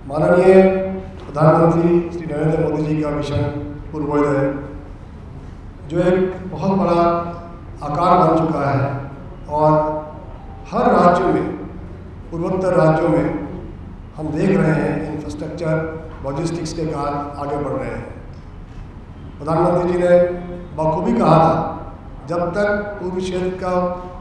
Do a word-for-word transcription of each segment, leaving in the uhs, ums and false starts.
माननीय प्रधानमंत्री श्री नरेंद्र मोदी जी का मिशन पूर्वोदय जो एक बहुत बड़ा आकार बन चुका है और हर राज्य में, पूर्वोत्तर राज्यों में हम देख रहे हैं इंफ्रास्ट्रक्चर लॉजिस्टिक्स के कार्य आगे बढ़ रहे हैं। प्रधानमंत्री जी ने बखूबी कहा था, जब तक पूर्वी क्षेत्र का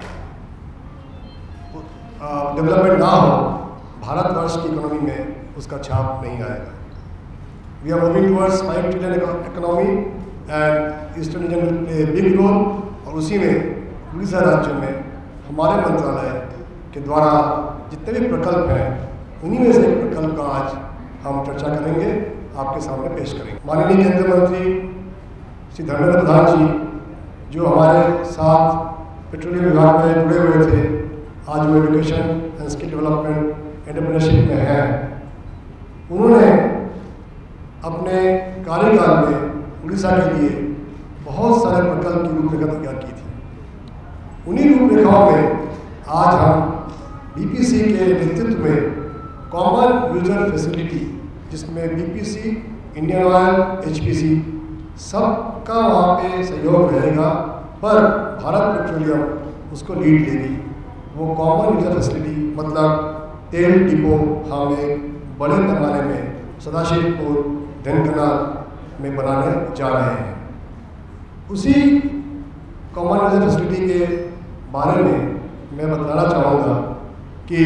डेवलपमेंट ना हो, भारतवर्ष की इकोनॉमी में उसका छाप नहीं आएगा। We are moving towards five trillion economy and eastern region will play big role. और उसी में उड़ीसा राज्य में हमारे मंत्रालय के द्वारा जितने भी प्रकल्प हैं, उन्हीं में से एक प्रकल्प का आज हम चर्चा करेंगे, आपके सामने पेश करेंगे। माननीय केंद्रीय मंत्री श्री धर्मेंद्र प्रधान जी जो हमारे साथ पेट्रोलियम विभाग में जुड़े हुए थे, आज वो education and skill development entrepreneurship में हैं, उन्होंने अपने कार्यकाल में उड़ीसा के लिए बहुत सारे प्रकल्प की रूपरेखा तैयार की थी। उन्हीं रूपरेखाओं में आज हम बीपीसी के नेतृत्व में कॉमन यूजर फैसिलिटी, जिसमें बीपीसी, इंडियन ऑयल, एचपीसी सबका वहाँ पे सहयोग रहेगा, पर भारत पेट्रोलियम उसको लीड लेगी। वो कॉमन यूजर फैसिलिटी मतलब तेल डिपो हम एक बड़े पैमाने में सदाशिवपुर, ढेंकनाल में बनाने जा रहे हैं। उसी कॉमन यूजर फैसिलिटी के बारे में मैं बताना चाहूँगा कि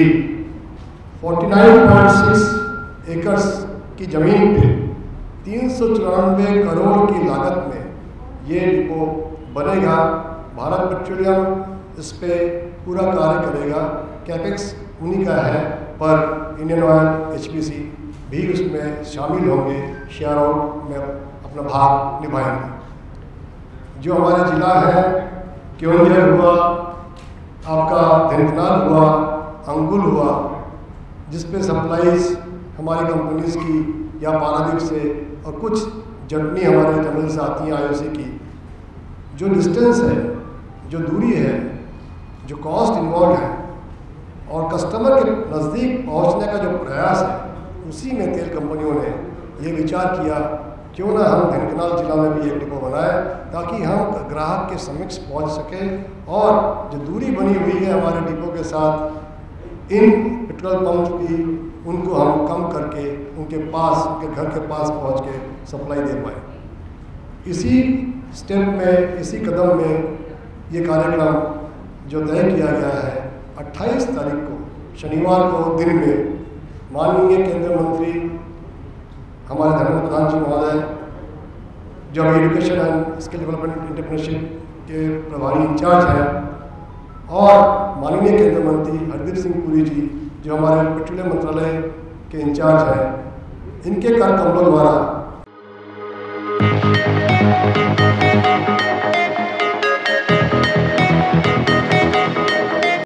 उनचास पॉइंट छह एकड़ की ज़मीन पे तीन सौ चौरानवे करोड़ की लागत में ये डिपो बनेगा। भारत पेट्रोलियम इस पे पूरा कार्य करेगा। कैपेक्स उन्हीं का है, पर इंडियन ऑयल, एचपीसी भी उसमें शामिल होंगे, शेयर आउट में अपना भाग निभाएंगे। जो हमारे जिला है, केवंझर हुआ, आपका ढेंकनाल हुआ, अंगुल हुआ, जिसपे सप्लाईज हमारी कंपनीज की या पारादीप से और कुछ जटनी हमारे जंगल से आती हैं, आईओसी की। जो डिस्टेंस है, जो दूरी है, जो कॉस्ट इन्वॉल्व है और कस्टमर के नज़दीक पहुंचने का जो प्रयास है, उसी में तेल कंपनियों ने ये विचार किया क्यों ना हम ढेंकनाल जिला में भी एक डिपो बनाए, ताकि हम ग्राहक के समक्ष पहुंच सकें और जो दूरी बनी हुई है हमारे डिपो के साथ इन पेट्रोल पंप की, उनको हम कम करके उनके पास, उनके घर के पास पहुंच के सप्लाई दे पाए। इसी स्टेप में, इसी कदम में ये कार्यक्रम जो तय किया गया है, अट्ठाईस तारीख को शनिवार को दिन में माननीय केंद्रीय मंत्री हमारे धर्मेंद्र प्रधान जी महोदय, जो अभी education and skill development entrepreneurship के प्रभारी इंचार्ज हैं, और माननीय केंद्रीय मंत्री हरदीप सिंह पुरी जी जो हमारे पेट्रोलियम मंत्रालय के इंचार्ज हैं, इनके कर कमलों द्वारा